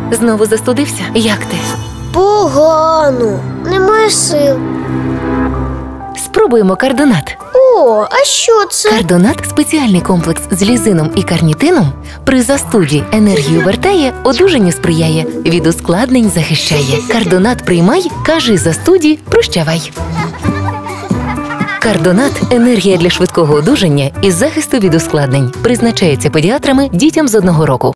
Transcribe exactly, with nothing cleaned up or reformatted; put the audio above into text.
Знову застудився? Як ти? Погано. Немає сил. Спробуємо кардонат. О, а що це? Кардонат – спеціальний комплекс з лізином і карнітином. При застуді енергію вертає, одужанню сприяє, від ускладнень захищає. Кардонат приймай, кажи застуді, прощавай. Кардонат – енергія для швидкого одужання і захисту від ускладнень. Призначається педіатрами дітям з одного року.